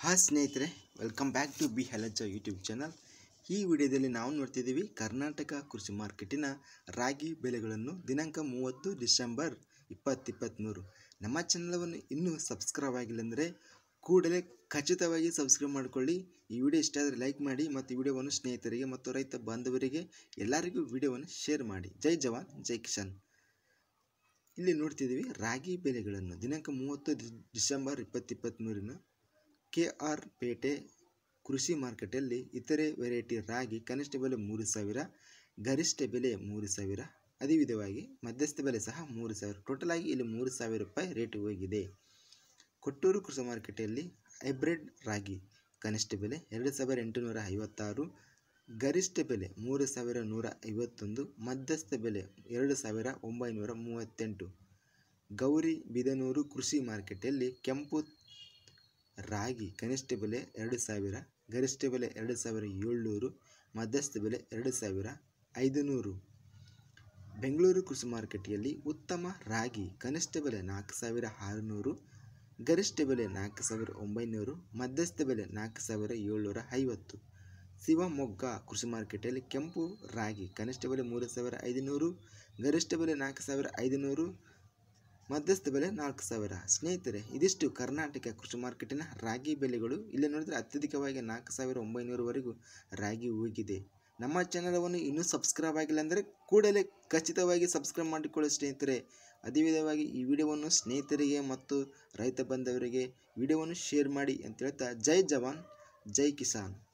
Hi ಸ್ನೇಹಿತರೆ, welcome back to ಬಿ ಹೆಲಜ ಯೂಟ್ಯೂಬ್ ಚಾನಲ್. ಈ ವಿಡಿಯೋದಲ್ಲಿ ನಾವು ನೋಡ್ತಿದ್ದೀವಿ ಕರ್ನಾಟಕ ಕೃಷಿ ಮಾರ್ಕೆಟಿನ ರಾಗಿ ಬೆಲೆಗಳನ್ನು ದಿನಾಂಕ 30 ಡಿಸೆಂಬರ್ 2023. ನಮ್ಮ ಚಾನಲವನ್ನು ಇನ್ನೂ ಸಬ್ಸ್ಕ್ರೈಬ್ ಆಗಿಲ್ಲ ಅಂದರೆ ಕೂಡಲೇ ಖಚಿತವಾಗಿ ಸಬ್ಸ್ಕ್ರೈಬ್ ಮಾಡಿಕೊಳ್ಳಿ. ಈ ವಿಡಿಯೋ ಇಷ್ಟ ಆದರೆ ಲೈಕ್ ಮಾಡಿ ಮತ್ತು ಈ ವಿಡಿಯೋವನ್ನು ಸ್ನೇಹಿತರಿಗೆ ಮತ್ತು ರೈತ ಬಾಂಧವರಿಗೆ ಎಲ್ಲರಿಗೂ ವಿಡಿಯೋವನ್ನು ಶೇರ್ ಮಾಡಿ. ಜೈ ಜವಾನ್ ಜೈ ಕಿಸಾನ್. ಇಲ್ಲಿ ನೋಡ್ತಿದ್ದೀವಿ ರಾಗಿ ಬೆಲೆಗಳನ್ನು ದಿನಾಂಕ 30 ಡಿಸೆಂಬರ್ 2023 KR ಪೇಟೆ ಕೃಷಿ ಮಾರ್ಕೆಟಲ್ಲಿ ಇತರೆ ವೆರೈಟಿ ರಾಗಿ ಕನಿಷ್ಠ ಬೆಲೆ 3,000, ಗರಿಷ್ಠ ಬೆಲೆ 3,000, ಅದೇ ವಿಧವಾಗಿ ಮಧ್ಯಸ್ಥ ಬೆಲೆ ಸಹ 3,000. ಟೋಟಲ್ ಆಗಿ ಇಲ್ಲಿ 3,000 ರೂಪಾಯಿ ರೇಟ್ ಹೋಗಿದೆ. ಕೊಟ್ಟೂರು ಕೃಷಿ ಮಾರ್ಕೆಟಲ್ಲಿ ಹೈಬ್ರಿಡ್ ರಾಗಿ ಕನಿಷ್ಠ ಬೆಲೆ 2,856, ಗರಿಷ್ಠ ಬೆಲೆ 3,151, ಮಧ್ಯಸ್ಥ ಬೆಲೆ 2,938. ಗೌರಿ ಬಿದನೂರು ಕೃಷಿ ಮಾರ್ಕೆಟಲ್ಲಿ ಕೆಂಪು ರಾಗಿ ಕನಿಷ್ಠ ಬೆಲೆ 2,000, ಗರಿಷ್ಠ ಬೆಲೆ 2,700, ಮಧ್ಯಸ್ಥ ಬೆಲೆ 2,500. ಬೆಂಗಳೂರು ಕೃಷಿ ಮಾರ್ಕೆಟಲ್ಲಿ ಉತ್ತಮ ರಾಗಿ ಕನಿಷ್ಠ ಬೆಲೆ 4,600, ಗರಿಷ್ಠ ಬೆಲೆ 4,900, ಮಧ್ಯಸ್ಥ ಬೆಲೆ 4,750. ಶಿವಮೊಗ್ಗ ಕೃಷಿ ಮಾರ್ಕೆಟಲ್ಲಿ ಕೆಂಪು ರಾಗಿ ಕನಿಷ್ಠ ಬೆಲೆ 3,500, ಗರಿಷ್ಠ ಬೆಲೆ 4,500, ಮಧ್ಯಸ್ಥ ಬೆಲೆ 4,000. ಸ್ನೇಹಿತರೆ, ಇದಿಷ್ಟು ಕರ್ನಾಟಕ ಕೃಷಿ ಮಾರ್ಕೆಟಿನ ರಾಗಿ ಬೆಲೆಗಳು. ಇಲ್ಲಿ ನೋಡಿದರೆ ಅತ್ಯಧಿಕವಾಗಿ 4,900ವರೆಗೂ ರಾಗಿ ಹೋಗಿದೆ. ನಮ್ಮ ಚಾನಲವನ್ನು ಇನ್ನೂ ಸಬ್ಸ್ಕ್ರೈಬ್ ಆಗಿಲ್ಲ ಅಂದರೆ ಕೂಡಲೇ ಖಚಿತವಾಗಿ ಸಬ್ಸ್ಕ್ರೈಬ್ ಮಾಡಿಕೊಳ್ಳಿ ಸ್ನೇಹಿತರೆ. ಅದೇ ವಿಧವಾಗಿ ಈ ವಿಡಿಯೋವನ್ನು ಸ್ನೇಹಿತರಿಗೆ ಮತ್ತು ರೈತ ಬಂಧವರಿಗೆ ವಿಡಿಯೋವನ್ನು ಶೇರ್ ಮಾಡಿ ಅಂತ ಹೇಳ್ತಾ ಜೈ ಜವಾನ್ ಜೈ ಕಿಸಾನ್.